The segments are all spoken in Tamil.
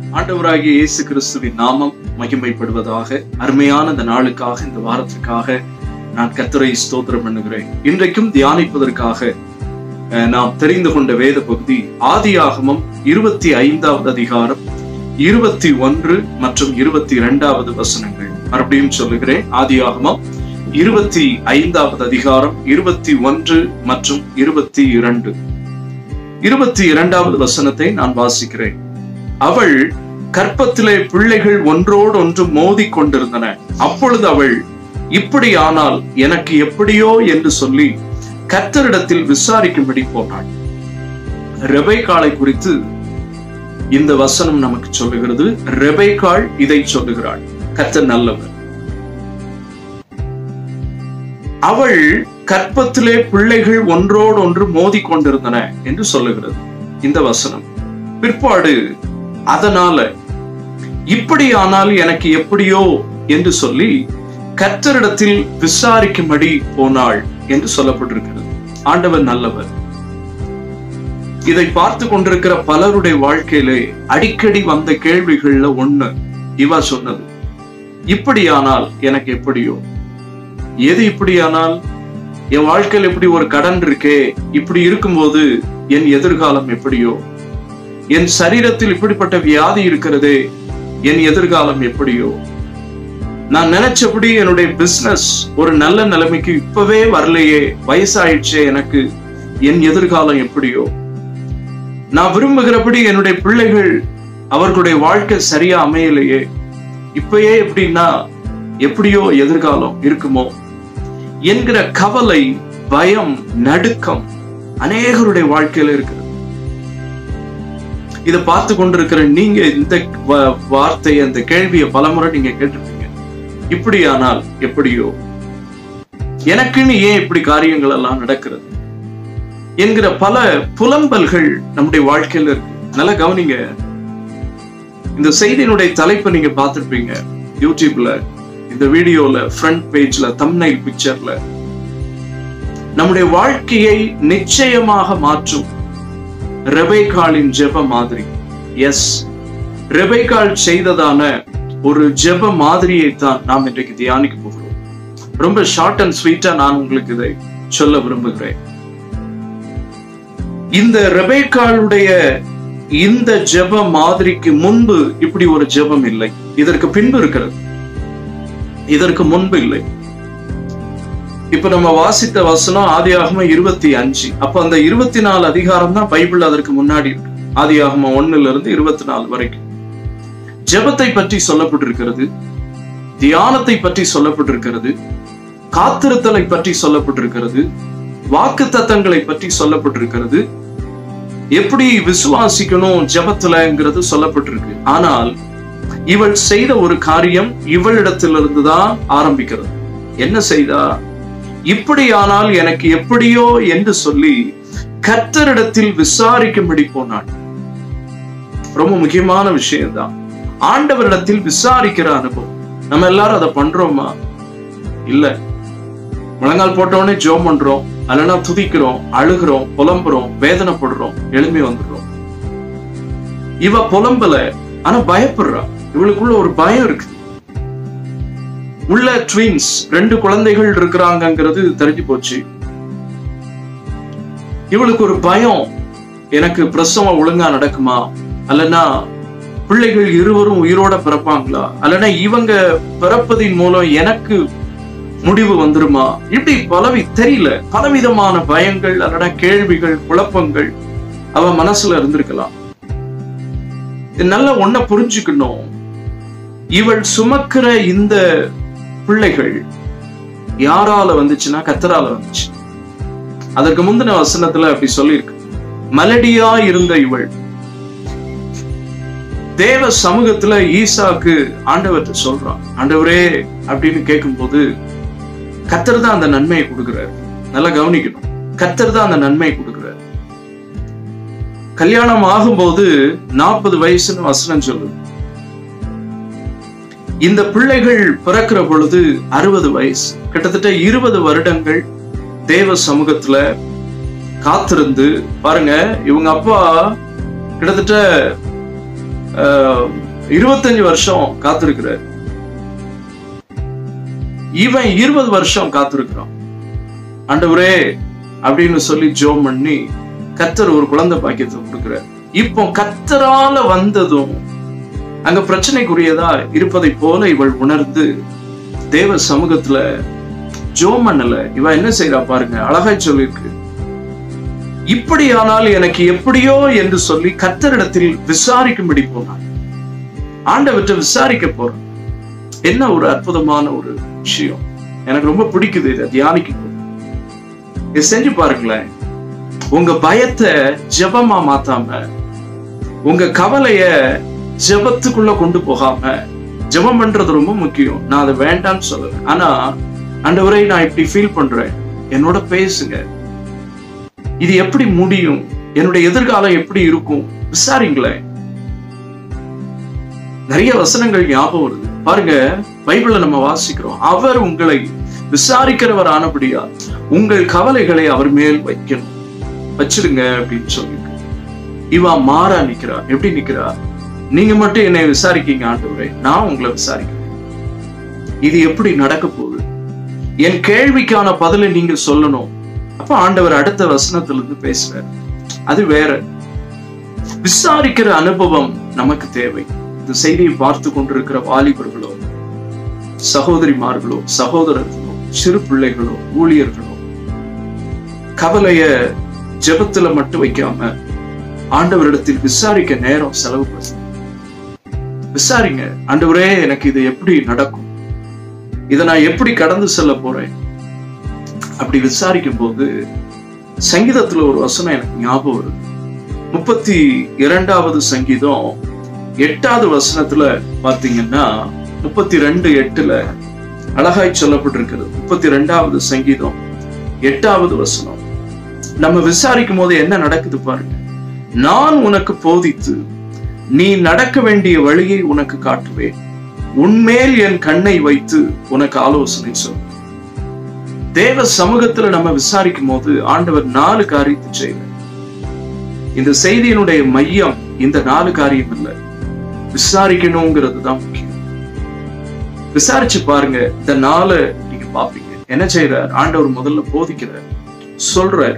ஆண்டவராகிய இயேசு கிறிஸ்துவின் நாமம் மகிமைப்படுவதாக. அருமையான இந்த நாளுக்காக, இந்த வாரத்திற்காக நான் கர்த்தரை ஸ்தோத்திரம் பண்ணுகிறேன். இன்றைக்கும் தியானிப்பதற்காக நாம் தெரிந்து கொண்ட வேத பகுதி ஆதியாகமம் 25வது அதிகாரம் 21 மற்றும் 22வது வசனங்கள். மறுபடியும் சொல்லுகிறேன், ஆதியாகமம் 25வது அதிகாரம் 21 மற்றும் 22. 22வது வசனத்தை நான் வாசிக்கிறேன். அவள் கற்பத்திலே பிள்ளைகள் ஒன்றோடு ஒன்று மோதி கொண்டிருந்தன. அப்பொழுது அவள், இப்படி ஆனால் எனக்கு எப்படியோ என்று சொல்லி கர்த்தரிடத்தில் விசாரிக்கும்படி போனாள். ரெபெக்காளை குறித்து இந்த வசனம் நமக்கு சொல்லுகிறது. ரெபெக்காள் இதை சொல்லுகிறாள், கர்த்தர் நல்லவர். அவள் கற்பத்திலே பிள்ளைகள் ஒன்றோடு ஒன்று மோதி கொண்டிருந்தன என்று சொல்லுகிறது இந்த வசனம். பிற்பாடு அதனால இப்படியானால் எனக்கு எப்படியோ என்று சொல்லி கர்த்தரிடத்தில் விசாரிக்கும்படி போனாள் என்று சொல்லப்பட்டிருக்கிறது. ஆண்டவர் நல்லவர். இதை பார்த்து கொண்டிருக்கிற பலருடைய வாழ்க்கையிலே அடிக்கடி வந்த கேள்விகள்ல ஒண்ணு இவ சொன்னது, இப்படியானால் எனக்கு எப்படியோ. எது இப்படியானால்? என் வாழ்க்கையில் இப்படி ஒரு கடன் இருக்கே, இப்படி இருக்கும்போது என் எதிர்காலம் எப்படியோ. என் சரீரத்தில் இப்படிப்பட்ட வியாதி இருக்கிறதே, என் எதிர்காலம் எப்படியோ. நான் நினைச்சபடி என்னுடைய பிசினஸ் ஒரு நல்ல நிலைமைக்கு இப்பவே வரலையே, வயசாயிடுச்சே எனக்கு, என் எதிர்காலம் எப்படியோ. நான் விரும்புகிறபடி என்னுடைய பிள்ளைகள் அவர்களுடைய வாழ்க்கை சரியா அமையலையே, இப்பயே எப்படின்னா எப்படியோ எதிர்காலம் இருக்குமோ என்கிற கவலை, பயம், நடுக்கம் அநேகருடைய வாழ்க்கையில இருக்கிறது. இதை பார்த்து கொண்டிருக்கிற நீங்க இந்த வார்த்தையை, இந்த கேள்வியை பலமுறை நீங்க கேட்டிருப்பீங்க. இப்படியானால் எப்படியோ, எனக்குன்னு ஏன் இப்படி காரியங்கள் எல்லாம் நடக்கிறது என்கிற பல புலம்பல்கள் நம்முடைய வாழ்க்கையில இருக்கு. நல்லா கவனிங்க, இந்த செய்தியினுடைய தலைப்பை நீங்க பார்த்திருப்பீங்க யூடியூப்ல, இந்த வீடியோல, ஃப்ரண்ட் பேஜ்ல, தம்ப்நெயில் பிக்சர்ல. நம்முடைய வாழ்க்கையை நிச்சயமாக மாற்றும் ரெபெக்காளின் ஜெப மாதிரி. எஸ், ரெபெக்காள் செய்ததான ஒரு ஜெப மாதிரியை தான் நாம் இன்றைக்கு தியானிக்க போகிறோம். ரொம்ப ஷார்ட் அண்ட் ஸ்வீட்டா நான் உங்களுக்கு இதை சொல்ல விரும்புகிறேன். இந்த ரெபெக்காளுடைய இந்த ஜெப மாதிரிக்கு முன்பு இப்படி ஒரு ஜெபம் இல்லை. இதற்கு பின்பு இருக்கிறது, இதற்கு முன்பு இல்லை. இப்ப நம்ம வாசித்த வசனம் ஆதியாகமம் 25. அப்ப அந்த 24 அதிகாரம் தான் பைபிள் அதற்கு முன்னாடி இருக்கு. ஆதியாகமம் 1 - 24 வரைக்கும் ஜெபத்தை பற்றி சொல்லப்பட்டிருக்கிறது, தியானத்தை பற்றி சொல்லப்பட்டிருக்கிறது, காத்திருத்தலை பற்றி சொல்லப்பட்டிருக்கிறது, வாக்குத்தத்தங்களை பற்றி சொல்லப்பட்டிருக்கிறது, எப்படி விசுவாசிக்கணும் ஜெபத்துலங்கிறது சொல்லப்பட்டிருக்கு. ஆனால் இவள் செய்த ஒரு காரியம் இவளிடத்திலிருந்து தான் ஆரம்பிக்கிறது. என்ன செய்தா? இப்படியானால் எனக்கு எப்படியோ என்று சொல்லி கர்த்தரிடத்தில் விசாரிக்கும்படி போனாள். ரொம்ப முக்கியமான விஷயம் தான், ஆண்டவரிடத்தில் விசாரிக்கிற அனுபவம். நம்ம எல்லாரும் அதை பண்றோமா? இல்ல. முழங்கால் போட்டோடனே ஜெபம் பண்றோம், அல்லனா துதிக்கிறோம், அழுகிறோம், புலம்புறோம், வேதனைப்படுறோம், எழும்பி வந்துடுறோம். இவ புலம்பல, ஆனா பயப்படுறா. இவளுக்குள்ள ஒரு பயம் இருக்கு. உள்ள ட்வின்ஸ் 2 குழந்தைகள் இருக்கிறாங்கிறது தெரிஞ்சு போச்சு. இவளுக்கு ஒரு பயம், எனக்கு பிரசவம் ஒழுங்கா நடக்குமா, அல்லனா பிள்ளைகள் இருவரும் உயிரோட பிறப்பாங்களா, அல்லனா இவங்க பிறப்பதின் மூலம் எனக்கு முடிவு வந்துருமா, இப்படி தெரியல, பலவிதமான பயங்கள், அல்லனா கேள்விகள், குழப்பங்கள் அவ மனசுல இருந்திருக்கலாம். நல்லா ஒன்ன புரிஞ்சுக்கணும், இவள் சுமக்கிற இந்த பிள்ளைகள் யாரால வந்துச்சுன்னா கர்த்தரால வந்துச்சு. அதற்கு முந்தின வசனத்துல அப்படி சொல்லியிருக்கு, மலடியா இருந்த இவள் தேவ சமூகத்துல ஈசாக்கு ஆண்டவர்கிட்ட சொல்றான், ஆண்டவரே அப்படின்னு கேட்கும் போது கர்த்தர் தான் அந்த நன்மையை கொடுக்கிறார். நல்லா கவனிக்கணும், கர்த்தர் தான் அந்த நன்மையை கொடுக்கிறார். கல்யாணம் ஆகும்போது 40 வயசுன்னு வசனம் சொல்லுது. இந்த பிள்ளைகள் பிறக்கிற பொழுது 60 வயசு. கிட்டத்தட்ட 20 வருடங்கள் தேவ சமூகத்துல காத்திருந்து பாருங்க. இவங்க அப்பா கிட்டத்தட்ட 25 வருஷம் காத்திருக்கிறார். இவன் 20 வருஷம் காத்திருக்கிறான். ஆண்டவரே அப்படின்னு சொல்லி ஜெபம் பண்ணி கர்த்தர் ஒரு குழந்தை பாக்கியத்தை கொடுக்கிறார். இப்போ கர்த்தரால வந்ததும் அங்க பிரச்சனைக்குரியதா இருப்பதை போல இவள் உணர்ந்து தேவ சமூகத்துல ஜெபம் பண்ணல. இவ என்ன செய்யறா பாருங்க, அழகாய் சொல்லிருக்கு. இப்படியானால் எனக்கு எப்படியோ என்று சொல்லி கர்த்தரிடத்தில் விசாரிக்கும்படி போனான். ஆண்டவற்றை விசாரிக்க போறான். என்ன ஒரு அற்புதமான ஒரு விஷயம், எனக்கு ரொம்ப பிடிக்குது இதை தியானிக்கும் போது. இதை செஞ்சு பாருங்களேன். உங்க பயத்தை ஜெபமா மாத்தாம, உங்க கவலைய ஜெபத்துக்குள்ள கொண்டு போகாம, ஜெபம் பண்றது ரொம்ப முக்கியம், நான் அதை வேண்டாம்னு சொல்லுவேன். ஆனா ஆண்டவரே நான் இப்படி ஃபீல் பண்றேன், என்னோட பேசுங்க, இது எப்படி முடியும், என்னுடைய எதிர்காலம் எப்படி இருக்கும், விசாரிங்களேன். நிறைய வசனங்கள் ஞாபகம் வருது பாருங்க. பைபிள்ல நம்ம வாசிக்கிறோம், அவர் உங்களை விசாரிக்கிறவர் ஆனபடியா உங்கள் கவலைகளை அவர் மேல் வைக்கணும், வச்சிருங்க அப்படின்னு சொல்லி. இவா மாறா நிக்கிறா. எப்படி நிக்கிறா? நீங்க மட்டும் என்னை விசாரிக்கீங்க ஆண்டவரே, நான் உங்களை விசாரிக்கிறேன். இது எப்படி நடக்க போகுது? என் கேள்விக்கான பதிலை நீங்க சொல்லணும். அப்ப ஆண்டவர் அடுத்த வசனத்திலிருந்து பேசுறார். அது வேற. விசாரிக்கிற அனுபவம் நமக்கு தேவை. இந்த செய்தியை பார்த்து கொண்டிருக்கிற வாலிபர்களோ, சகோதரிமார்களோ, சகோதரர்களோ, சிறு பிள்ளைகளோ, ஊழியர்களோ, கவலைய ஜெபத்துல மட்டும் வைக்காம ஆண்டவரிடத்தில் விசாரிக்க நேரம் செலவு பண்ணுங்க. விசாரிங்க, ஆண்டவரே எனக்கு இது எப்படி நடக்கும், இதை நான் எப்படி கடந்து செல்ல போறேன். அப்படி விசாரிக்கும் போது சங்கீதத்துல ஒரு வசனம் எனக்கு ஞாபகம் வருது. 32வது சங்கீதம் 8வது வசனத்துல பாத்தீங்கன்னா 32:8 அழகாய் சொல்லப்பட்டிருக்கிறது. 32வது சங்கீதம் 8வது வசனம். நம்ம விசாரிக்கும் போது என்ன நடக்குது பாருங்க. நான் உனக்கு போதித்து நீ நடக்க வேண்டிய வழியை உனக்கு காட்டுவேன், உன்மேல் என் கண்ணை வைத்து உனக்கு ஆலோசனை சொல். தேவ சமூகத்துல நம்ம விசாரிக்கும் போது ஆண்டவர் 4 காரியத்தை செய்வார். இந்த செய்தியினுடைய மையம் இந்த 4 காரியம் இல்லை, விசாரிக்கணுங்கிறது தான் முக்கியம். விசாரிச்சு பாருங்க, இந்த 4 நீங்க பாப்பீங்க. என்ன செய்யறார் ஆண்டவர்? முதல்ல போதிக்கிறார், சொல்றார்.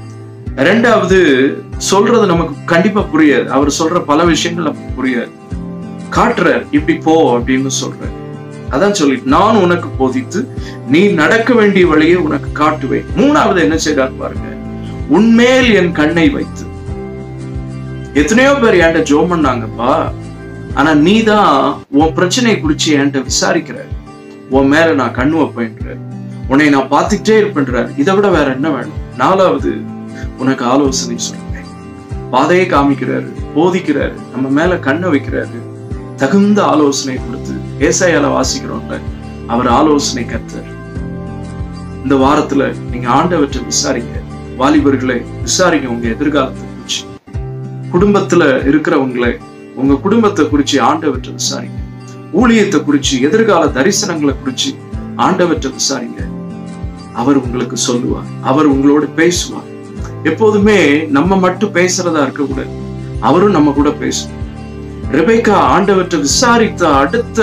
2வது சொல்றது நமக்கு கண்டிப்பா புரியாது, அவர் சொல்ற பல விஷயங்கள் நமக்கு புரியாது. காட்டுறார், இப்படி போ அப்படின்னு சொல்றார். அதான் சொல்லி நான் உனக்கு போதித்து நீ நடக்க வேண்டிய வழியை உனக்கு காட்டுவேன். 3வது என்ன செய்றார் பாருங்க, உன்மேல் என் கண்ணை வைத்து. எத்தனையோ பேர் என்கிட்ட ஜெபம் பண்ணாங்கப்பா, ஆனா நீதான் உன் பிரச்சனையை குறிச்சு என்கிட்ட விசாரிக்கிற, உன் மேல நான் கண்ணு வைப்பேன்ற, உன்னை நான் பார்த்துக்கிட்டே இருப்பேன்றார். இதை விட வேற என்ன வேணும்? 4வது உனக்கு ஆலோசனை சொல்றேன். பாதையை காமிக்கிறாரு, போதிக்கிறாரு, நம்ம மேல கண்ணை வைக்கிறாரு, தகுந்த ஆலோசனை கொடுத்து. ஏசாயால வாசிக்கிறோம்ல, அவர் ஆலோசனை கர்த்தர். இந்த வாரத்துல நீங்க ஆண்டவற்றை விசாரிங்க. வாலிபர்களை விசாரிங்க, உங்க எதிர்காலத்தை குறிச்சு. குடும்பத்துல இருக்கிறவங்களை, உங்க குடும்பத்தை குறிச்சு ஆண்டவற்றை விசாரிங்க. ஊழியத்தை குறிச்சு, எதிர்கால தரிசனங்களை குறிச்சு ஆண்டவற்றை விசாரிங்க. அவர் உங்களுக்கு சொல்லுவார், அவர் உங்களோட பேசுவார். எப்போதுமே நம்ம மட்டும் பேசுறதா இருக்க கூடாது, அவரும் நம்ம கூட பேசும். ரெபேக்கா ஆண்டவற்றை விசாரித்த அடுத்த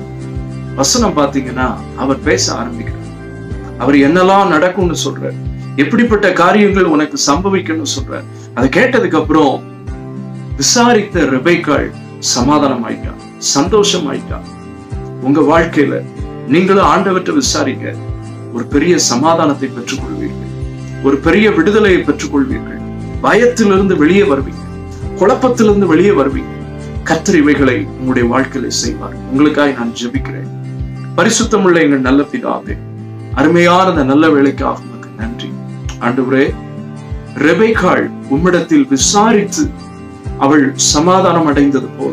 வசனம் பாத்தீங்கன்னா அவர் பேச ஆரம்பிக்கிறார். அவர் என்னெல்லாம் நடக்கும்னு சொல்றார், எப்படிப்பட்ட காரியங்கள் உனக்கு சம்பவிக்கும்னு சொல்றார். அதை கேட்டதுக்கு அப்புறம் விசாரித்த ரெபேக்காள் சமாதானம் ஆயிட்டான், சந்தோஷம் ஆயிட்டான். உங்க வாழ்க்கையில நீங்களும் ஆண்டவற்றை விசாரிங்க, ஒரு பெரிய சமாதானத்தை பெற்றுக் கொள்வீர்கள், ஒரு பெரிய விடுதலையை பெற்றுக் கொள்வீர்கள். பயத்திலிருந்து வெளியே வருவீங்க, குழப்பத்திலிருந்து வெளியே வருவீங்க. கர்த்தர் இவைகளை உங்களுடைய வாழ்க்கையில செய்வார். உங்களுக்காக நான் ஜெபிக்கிறேன். பரிசுத்தமுள்ள எங்கள் நல்ல பிதாவே, அருமையான அந்த நல்ல வேலைக்காக உமக்கு நன்றி. ஆண்டவரே, ரெபேக்காள் உம்மிடத்தில் விசாரித்து அவள் சமாதானம் அடைந்தது போல,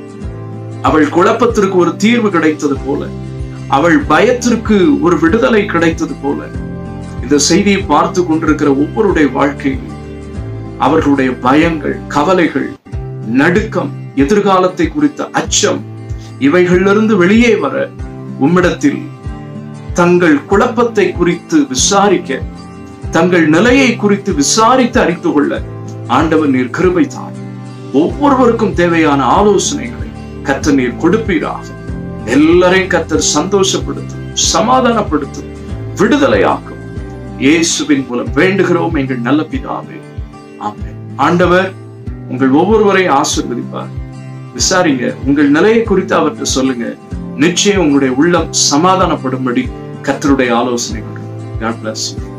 அவள் குழப்பத்திற்கு ஒரு தீர்வு கிடைத்தது போல, அவள் பயத்திற்கு ஒரு விடுதலை கிடைத்தது போல, இந்த செய்தியை பார்த்து கொண்டிருக்கிற ஒவ்வொருடைய வாழ்க்கையிலும் அவர்களுடைய பயங்கள், கவலைகள், நடுக்கம், எதிர்காலத்தை குறித்த அச்சம், இவைகளிலிருந்து வெளியே வர உம்மிடத்தில் தங்கள் குழப்பத்தை குறித்து விசாரிக்க, தங்கள் நிலையை குறித்து விசாரித்து அறிந்து கொள்ள ஆண்டவர் நீர் கிருபை தார். ஒவ்வொருவருக்கும் தேவையான ஆலோசனைகளை கர்த்தர் நீர் கொடுப்பீராக. எல்லாரையும் கர்த்தர் சந்தோஷப்படுத்தும், சமாதானப்படுத்தும், விடுதலையாக்கும். இயேசுவின் மூலம் வேண்டுகிறோம் எங்கள் நல்ல பிதாவே, ஆமென். ஆண்டவர் உங்கள் ஒவ்வொருவரையும் ஆசீர்வதிப்பார். விசாரிங்க, உங்கள் நிலையை குறித்து அவர்கிட்ட சொல்லுங்க. நிச்சயம் உங்களுடைய உள்ளம் சமாதானப்படும்படி கர்த்தருடைய ஆலோசனை கொடுங்க. God bless you.